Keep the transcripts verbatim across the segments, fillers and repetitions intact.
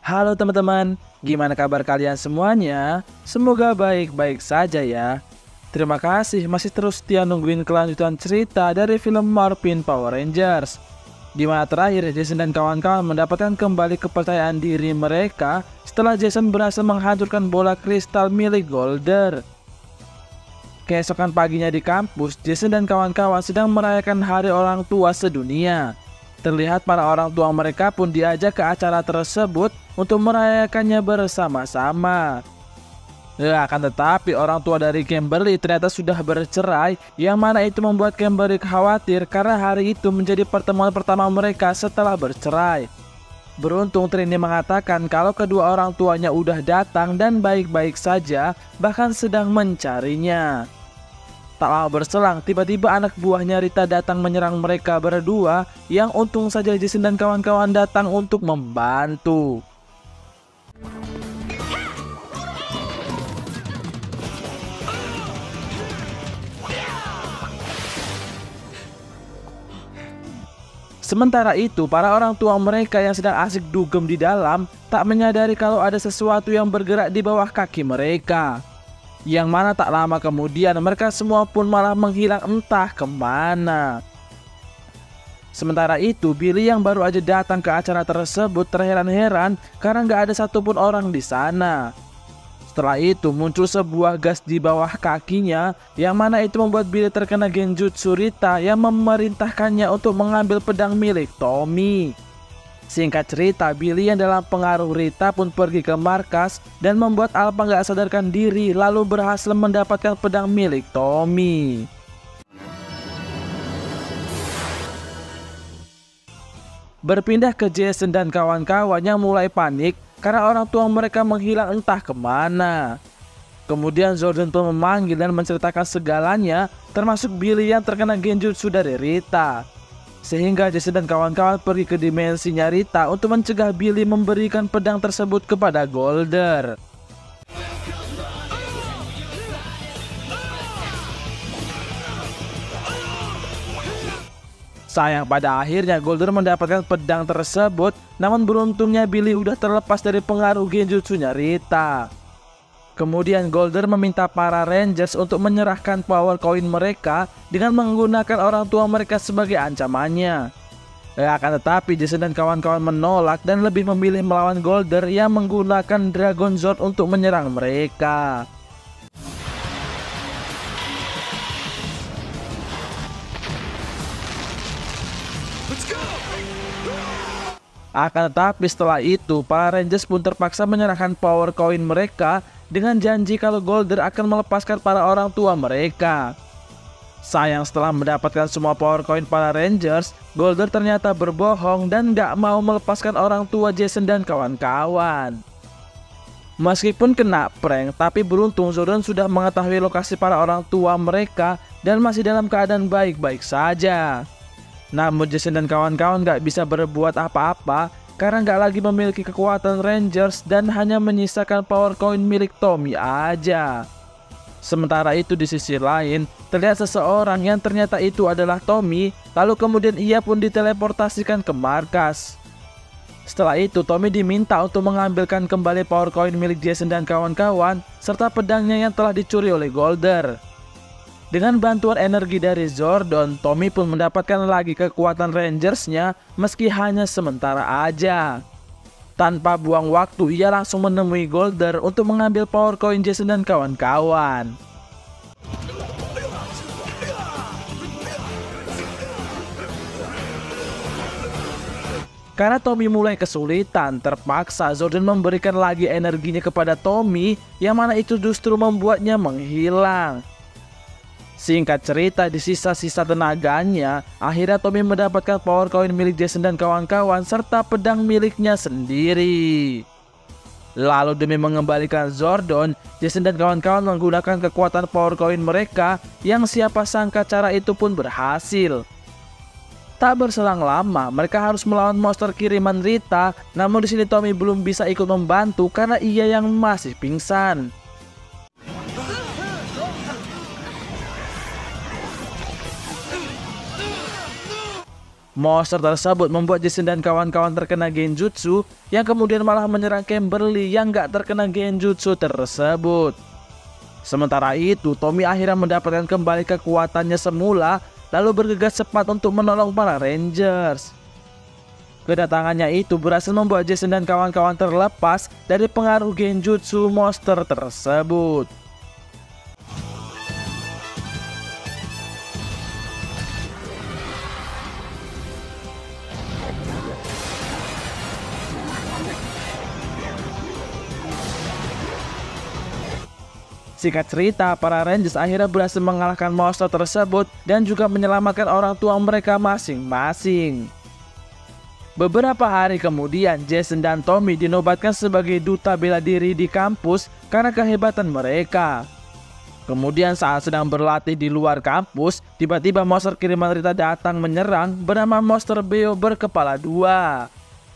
Halo teman-teman, gimana kabar kalian semuanya? Semoga baik-baik saja ya. Terima kasih masih terus setia nungguin kelanjutan cerita dari film Morphin Power Rangers, di mana terakhir Jason dan kawan-kawan mendapatkan kembali kepercayaan diri mereka setelah Jason berhasil menghancurkan bola kristal milik Golder. Keesokan paginya di kampus, Jason dan kawan-kawan sedang merayakan hari orang tua sedunia. Terlihat para orang tua mereka pun diajak ke acara tersebut untuk merayakannya bersama-sama. Ya, akan tetapi orang tua dari Kimberly ternyata sudah bercerai, yang mana itu membuat Kimberly khawatir karena hari itu menjadi pertemuan pertama mereka setelah bercerai. Beruntung Trini mengatakan kalau kedua orang tuanya udah datang dan baik-baik saja, bahkan sedang mencarinya. Tak lama berselang, tiba-tiba anak buahnya Rita datang menyerang mereka berdua, yang untung saja Jason dan kawan-kawan datang untuk membantu. Sementara itu, para orang tua mereka yang sedang asik dugem di dalam tak menyadari kalau ada sesuatu yang bergerak di bawah kaki mereka. Yang mana tak lama kemudian mereka semua pun malah menghilang entah kemana. Sementara itu, Billy yang baru aja datang ke acara tersebut terheran-heran karena nggak ada satupun orang di sana. Setelah itu muncul sebuah gas di bawah kakinya, yang mana itu membuat Billy terkena genjutsu Rita yang memerintahkannya untuk mengambil pedang milik Tommy. Singkat cerita, Billy yang dalam pengaruh Rita pun pergi ke markas dan membuat Alpha nggak sadarkan diri lalu berhasil mendapatkan pedang milik Tommy. Berpindah ke Jason dan kawan-kawan yang mulai panik karena orang tua mereka menghilang entah kemana. Kemudian Zordon pun memanggil dan menceritakan segalanya, termasuk Billy yang terkena genjutsu dari Rita. Sehingga Jason dan kawan-kawan pergi ke dimensinya Rita untuk mencegah Billy memberikan pedang tersebut kepada Golder. Sayang pada akhirnya Golder mendapatkan pedang tersebut, namun beruntungnya Billy udah terlepas dari pengaruh genjutsunya Rita. Kemudian Golder meminta para Rangers untuk menyerahkan power coin mereka dengan menggunakan orang tua mereka sebagai ancamannya. Ya, akan tetapi Jason dan kawan-kawan menolak dan lebih memilih melawan Golder yang menggunakan Dragon Zord untuk menyerang mereka. Akan tetapi setelah itu, para Rangers pun terpaksa menyerahkan power coin mereka dengan janji kalau Golder akan melepaskan para orang tua mereka. Sayang, setelah mendapatkan semua power coin para Rangers, Golder ternyata berbohong dan gak mau melepaskan orang tua Jason dan kawan-kawan. Meskipun kena prank, tapi beruntung Zordon sudah mengetahui lokasi para orang tua mereka dan masih dalam keadaan baik-baik saja. Namun Jason dan kawan-kawan gak bisa berbuat apa-apa karena nggak lagi memiliki kekuatan Rangers dan hanya menyisakan power coin milik Tommy aja. Sementara itu di sisi lain, terlihat seseorang yang ternyata itu adalah Tommy, lalu kemudian ia pun diteleportasikan ke markas. Setelah itu Tommy diminta untuk mengambilkan kembali power coin milik Jason dan kawan-kawan serta pedangnya yang telah dicuri oleh Golder. Dengan bantuan energi dari Zordon, Tommy pun mendapatkan lagi kekuatan Rangersnya meski hanya sementara aja. Tanpa buang waktu, ia langsung menemui Golder untuk mengambil power coin Jason dan kawan-kawan. Karena Tommy mulai kesulitan, terpaksa Zordon memberikan lagi energinya kepada Tommy, yang mana itu justru membuatnya menghilang. Singkat cerita, di sisa-sisa tenaganya, akhirnya Tommy mendapatkan power coin milik Jason dan kawan-kawan serta pedang miliknya sendiri. Lalu demi mengembalikan Zordon, Jason dan kawan-kawan menggunakan kekuatan power coin mereka, yang siapa sangka cara itu pun berhasil. Tak berselang lama, mereka harus melawan monster kiriman Rita, namun di sini Tommy belum bisa ikut membantu karena ia yang masih pingsan. Monster tersebut membuat Jason dan kawan-kawan terkena genjutsu yang kemudian malah menyerang Kimberly yang gak terkena genjutsu tersebut. Sementara itu, Tommy akhirnya mendapatkan kembali kekuatannya semula lalu bergegas cepat untuk menolong para Rangers. Kedatangannya itu berhasil membuat Jason dan kawan-kawan terlepas dari pengaruh genjutsu monster tersebut. Singkat cerita, para Rangers akhirnya berhasil mengalahkan monster tersebut dan juga menyelamatkan orang tua mereka masing-masing. Beberapa hari kemudian, Jason dan Tommy dinobatkan sebagai duta bela diri di kampus karena kehebatan mereka. Kemudian saat sedang berlatih di luar kampus, tiba-tiba monster kiriman Rita datang menyerang bernama Monster Beo berkepala dua.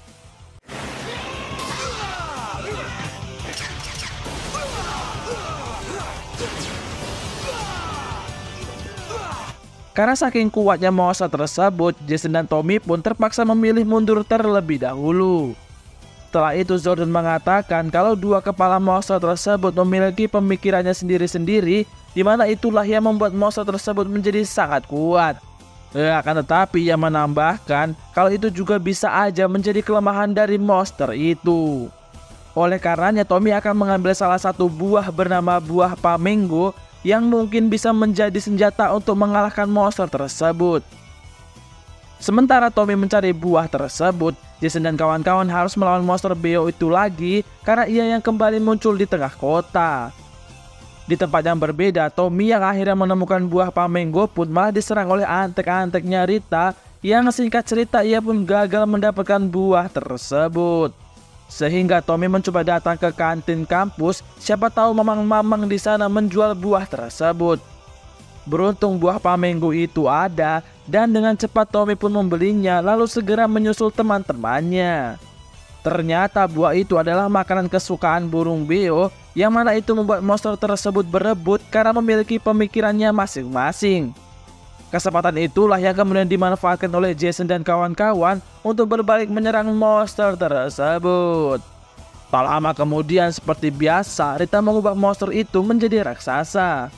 Karena saking kuatnya monster tersebut, Jason dan Tommy pun terpaksa memilih mundur terlebih dahulu. Setelah itu Zordon mengatakan kalau dua kepala monster tersebut memiliki pemikirannya sendiri-sendiri, di mana itulah yang membuat monster tersebut menjadi sangat kuat. Ya, akan tetapi ia menambahkan kalau itu juga bisa aja menjadi kelemahan dari monster itu. Oleh karenanya Tommy akan mengambil salah satu buah bernama buah Pamengo yang mungkin bisa menjadi senjata untuk mengalahkan monster tersebut. Sementara Tommy mencari buah tersebut, Jason dan kawan-kawan harus melawan monster Beo itu lagi karena ia yang kembali muncul di tengah kota. Di tempat yang berbeda, Tommy yang akhirnya menemukan buah Pamengo pun malah diserang oleh antek-anteknya Rita yang singkat cerita ia pun gagal mendapatkan buah tersebut. Sehingga Tommy mencoba datang ke kantin kampus, siapa tahu mamang-mamang di sana menjual buah tersebut. Beruntung buah Pamengo itu ada dan dengan cepat Tommy pun membelinya lalu segera menyusul teman-temannya. Ternyata buah itu adalah makanan kesukaan burung Beo yang mana itu membuat monster tersebut berebut karena memiliki pemikirannya masing-masing. Kesempatan itulah yang kemudian dimanfaatkan oleh Jason dan kawan-kawan untuk berbalik menyerang monster tersebut. Tak lama kemudian seperti biasa, Rita mengubah monster itu menjadi raksasa.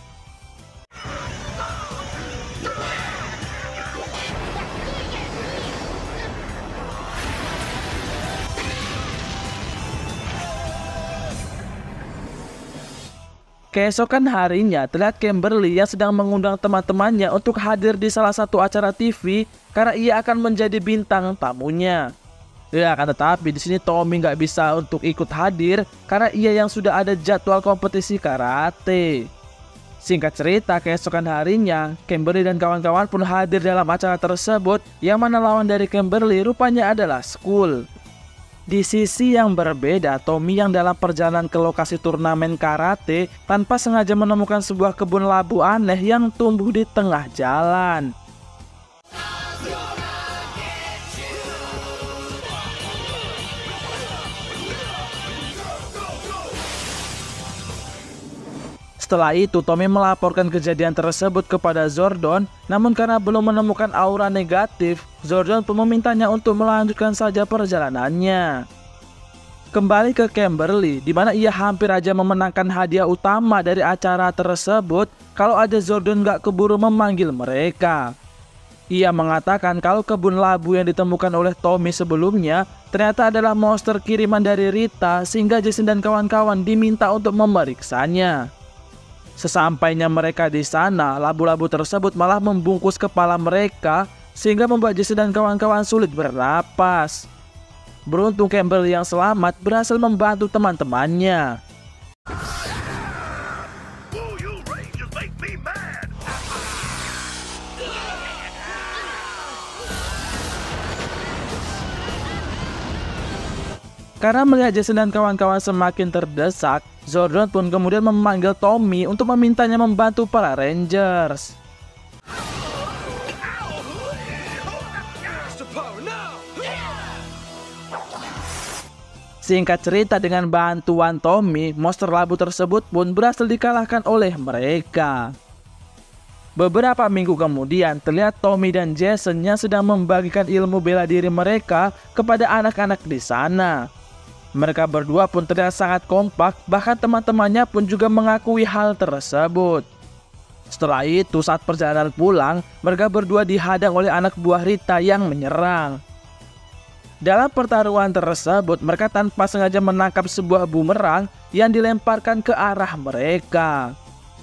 Keesokan harinya, terlihat Kimberly yang sedang mengundang teman-temannya untuk hadir di salah satu acara T V karena ia akan menjadi bintang tamunya. Ya, akan tetapi di sini Tommy nggak bisa untuk ikut hadir karena ia yang sudah ada jadwal kompetisi karate. Singkat cerita, keesokan harinya, Kimberly dan kawan-kawan pun hadir dalam acara tersebut yang mana lawan dari Kimberly rupanya adalah Skull. Di sisi yang berbeda, Tommy yang dalam perjalanan ke lokasi turnamen karate tanpa sengaja menemukan sebuah kebun labu aneh yang tumbuh di tengah jalan. Setelah itu, Tommy melaporkan kejadian tersebut kepada Zordon, namun karena belum menemukan aura negatif, Zordon pun memintanya untuk melanjutkan saja perjalanannya. Kembali ke Kimberly, di mana ia hampir aja memenangkan hadiah utama dari acara tersebut kalau aja Zordon gak keburu memanggil mereka. Ia mengatakan kalau kebun labu yang ditemukan oleh Tommy sebelumnya ternyata adalah monster kiriman dari Rita, sehingga Jason dan kawan-kawan diminta untuk memeriksanya. Sesampainya mereka di sana, labu-labu tersebut malah membungkus kepala mereka sehingga membuat Jason dan kawan-kawan sulit bernapas. Beruntung Kimberly yang selamat berhasil membantu teman-temannya. Karena melihat Jason dan kawan-kawan semakin terdesak, Zordon pun kemudian memanggil Tommy untuk memintanya membantu para Rangers. Singkat cerita, dengan bantuan Tommy, monster labu tersebut pun berhasil dikalahkan oleh mereka. Beberapa minggu kemudian, terlihat Tommy dan Jason yang sedang membagikan ilmu bela diri mereka kepada anak-anak di sana. Mereka berdua pun terlihat sangat kompak, bahkan teman-temannya pun juga mengakui hal tersebut. Setelah itu, saat perjalanan pulang, mereka berdua dihadang oleh anak buah Rita yang menyerang. Dalam pertarungan tersebut, mereka tanpa sengaja menangkap sebuah bumerang yang dilemparkan ke arah mereka.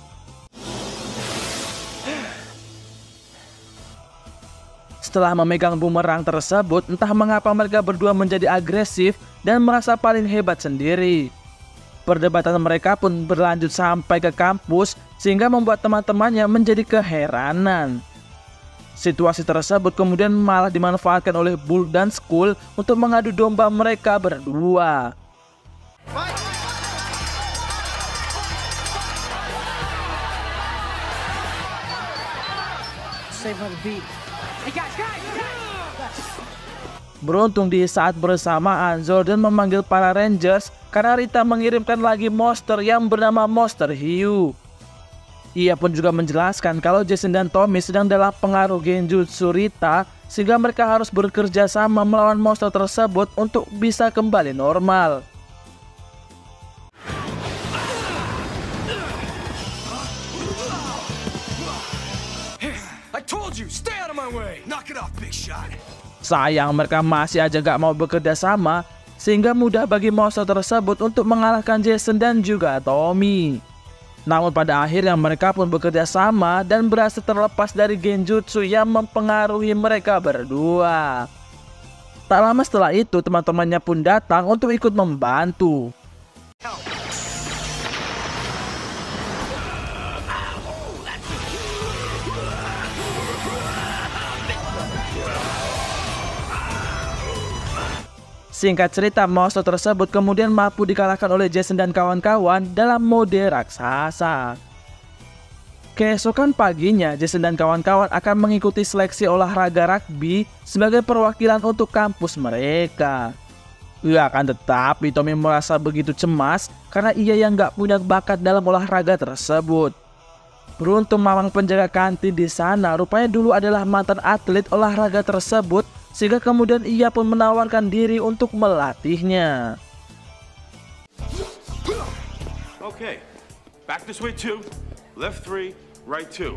Setelah memegang bumerang tersebut, entah mengapa mereka berdua menjadi agresif dan merasa paling hebat sendiri. Perdebatan mereka pun berlanjut sampai ke kampus, sehingga membuat teman-temannya menjadi keheranan. Situasi tersebut kemudian malah dimanfaatkan oleh Bull dan Skull untuk mengadu domba mereka berdua. Beruntung di saat bersamaan, Zordon memanggil para Rangers karena Rita mengirimkan lagi monster yang bernama Monster Hiu. Ia pun juga menjelaskan kalau Jason dan Tommy sedang dalam pengaruh genjutsu Rita, sehingga mereka harus bekerja sama melawan monster tersebut untuk bisa kembali normal. Sayang mereka masih aja gak mau bekerja sama, sehingga mudah bagi monster tersebut untuk mengalahkan Jason dan juga Tommy. Namun pada akhirnya mereka pun bekerja sama dan berhasil terlepas dari genjutsu yang mempengaruhi mereka berdua. Tak lama setelah itu, teman-temannya pun datang untuk ikut membantu. Singkat cerita, monster tersebut kemudian mampu dikalahkan oleh Jason dan kawan-kawan dalam mode raksasa. Keesokan paginya, Jason dan kawan-kawan akan mengikuti seleksi olahraga rugby sebagai perwakilan untuk kampus mereka. Ya, akan tetapi Tommy merasa begitu cemas karena ia yang gak punya bakat dalam olahraga tersebut. Beruntung mamang penjaga kantin di sana rupanya dulu adalah mantan atlet olahraga tersebut, sehingga kemudian ia pun menawarkan diri untuk melatihnya. Okay, back this way two, left three, right two.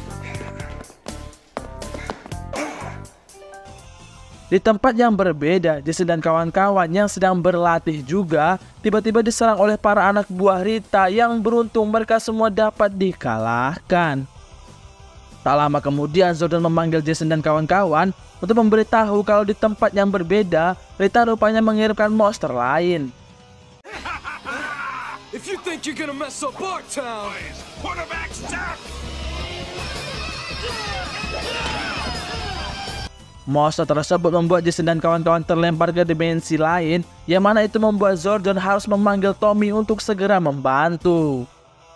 Di tempat yang berbeda, Jason dan kawan-kawan yang sedang berlatih juga tiba-tiba diserang oleh para anak buah Rita yang beruntung mereka semua dapat dikalahkan. Tak lama kemudian, Zordon memanggil Jason dan kawan-kawan untuk memberitahu kalau di tempat yang berbeda, Rita rupanya mengirimkan monster lain. If you think you're gonna mess up our town, Quarterback's down. Monster tersebut membuat Jason dan kawan-kawan terlempar ke dimensi lain, yang mana itu membuat Zordon harus memanggil Tommy untuk segera membantu.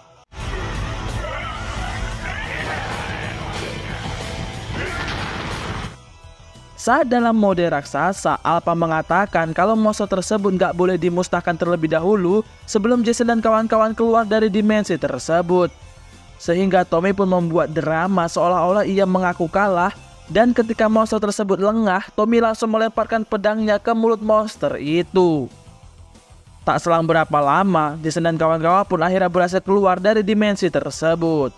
Saat dalam mode raksasa, Alpha mengatakan kalau monster tersebut nggak boleh dimusnahkan terlebih dahulu sebelum Jason dan kawan-kawan keluar dari dimensi tersebut. Sehingga Tommy pun membuat drama seolah-olah ia mengaku kalah, dan ketika monster tersebut lengah, Tommy langsung melemparkan pedangnya ke mulut monster itu. Tak selang berapa lama, Jason dan kawan-kawan pun akhirnya berhasil keluar dari dimensi tersebut.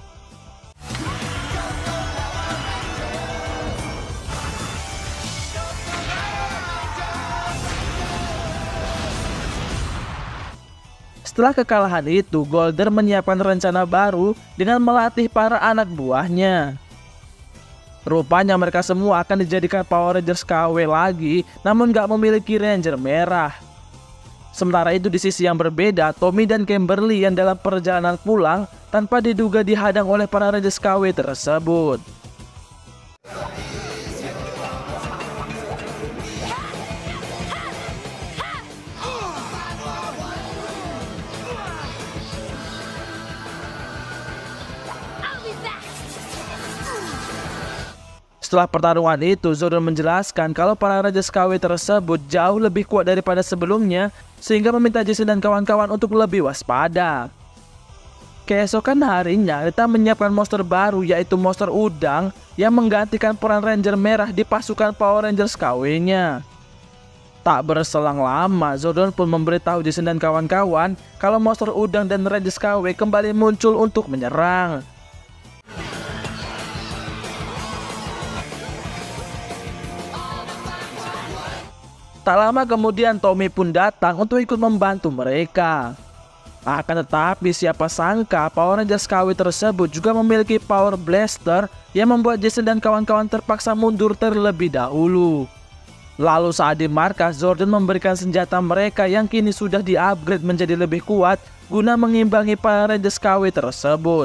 Setelah kekalahan itu, Golder menyiapkan rencana baru dengan melatih para anak buahnya. Rupanya mereka semua akan dijadikan Power Rangers K W lagi, namun gak memiliki Ranger merah. Sementara itu di sisi yang berbeda, Tommy dan Kimberly yang dalam perjalanan pulang tanpa diduga dihadang oleh para Rangers K W tersebut. Setelah pertarungan itu, Zordon menjelaskan kalau para Rangers K W tersebut jauh lebih kuat daripada sebelumnya, sehingga meminta Jason dan kawan-kawan untuk lebih waspada. Keesokan harinya, Rita menyiapkan monster baru yaitu monster udang yang menggantikan peran Ranger merah di pasukan Power Rangers K W-nya. Tak berselang lama, Zordon pun memberitahu Jason dan kawan-kawan kalau monster udang dan Rangers K W kembali muncul untuk menyerang. Tak lama kemudian Tommy pun datang untuk ikut membantu mereka. Akan tetapi siapa sangka Power Rangers K W tersebut juga memiliki Power Blaster yang membuat Jason dan kawan-kawan terpaksa mundur terlebih dahulu. Lalu saat di markas, Zordon memberikan senjata mereka yang kini sudah di-upgrade menjadi lebih kuat guna mengimbangi Power Rangers K W tersebut.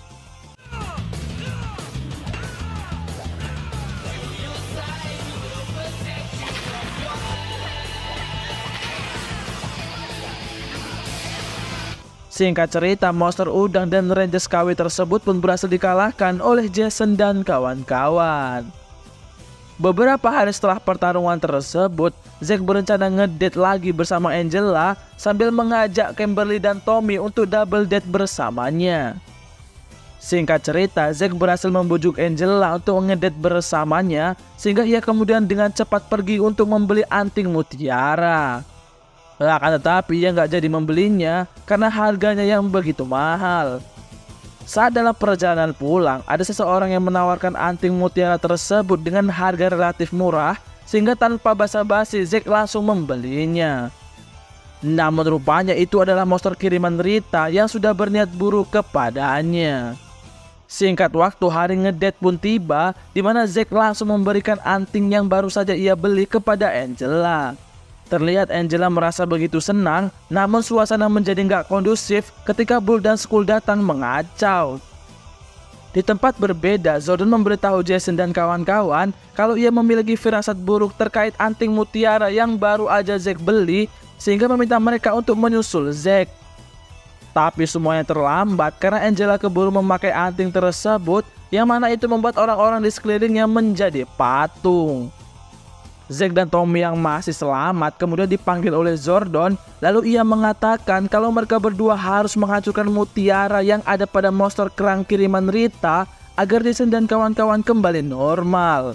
Singkat cerita, monster udang dan Rangers K W tersebut pun berhasil dikalahkan oleh Jason dan kawan-kawan. Beberapa hari setelah pertarungan tersebut, Zack berencana ngedate lagi bersama Angela sambil mengajak Kimberly dan Tommy untuk double date bersamanya. Singkat cerita, Zack berhasil membujuk Angela untuk ngedate bersamanya sehingga ia kemudian dengan cepat pergi untuk membeli anting mutiara. Akan tetapi ia nggak jadi membelinya karena harganya yang begitu mahal. Saat dalam perjalanan pulang, ada seseorang yang menawarkan anting mutiara tersebut dengan harga relatif murah sehingga tanpa basa-basi Zack langsung membelinya. Namun rupanya itu adalah monster kiriman Rita yang sudah berniat buruk kepadanya. Singkat waktu, hari ngedate pun tiba di mana Zack langsung memberikan anting yang baru saja ia beli kepada Angela. Terlihat Angela merasa begitu senang, namun suasana menjadi nggak kondusif ketika Bull dan Skull datang mengacau. Di tempat berbeda, Zordon memberitahu Jason dan kawan-kawan kalau ia memiliki firasat buruk terkait anting mutiara yang baru aja Zack beli, sehingga meminta mereka untuk menyusul Zack. Tapi semuanya terlambat karena Angela keburu memakai anting tersebut, yang mana itu membuat orang-orang di sekelilingnya menjadi patung. Zack dan Tommy yang masih selamat kemudian dipanggil oleh Zordon, lalu ia mengatakan kalau mereka berdua harus menghancurkan mutiara yang ada pada monster kerang kiriman Rita agar Jason dan kawan-kawan kembali normal.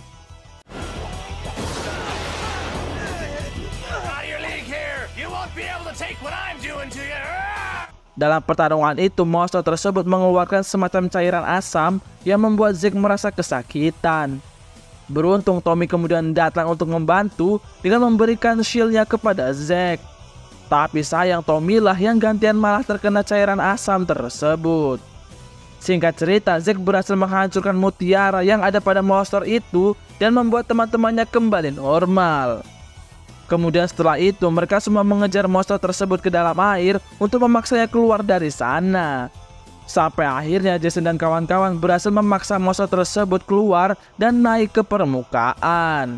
Dalam pertarungan itu, monster tersebut mengeluarkan semacam cairan asam yang membuat Zack merasa kesakitan. Beruntung Tommy kemudian datang untuk membantu dengan memberikan shieldnya kepada Zack. Tapi sayang Tommy lah yang gantian malah terkena cairan asam tersebut. Singkat cerita, Zack berhasil menghancurkan mutiara yang ada pada monster itu dan membuat teman-temannya kembali normal. Kemudian setelah itu mereka semua mengejar monster tersebut ke dalam air untuk memaksanya keluar dari sana. Sampai akhirnya Jason dan kawan-kawan berhasil memaksa monster tersebut keluar dan naik ke permukaan.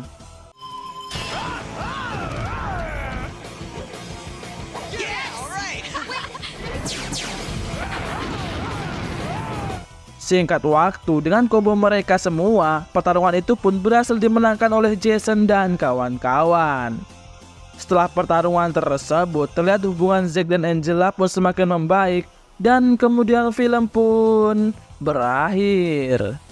Singkat waktu, dengan combo mereka semua, pertarungan itu pun berhasil dimenangkan oleh Jason dan kawan-kawan. Setelah pertarungan tersebut, terlihat hubungan Zack dan Angela pun semakin membaik. Dan kemudian film pun berakhir.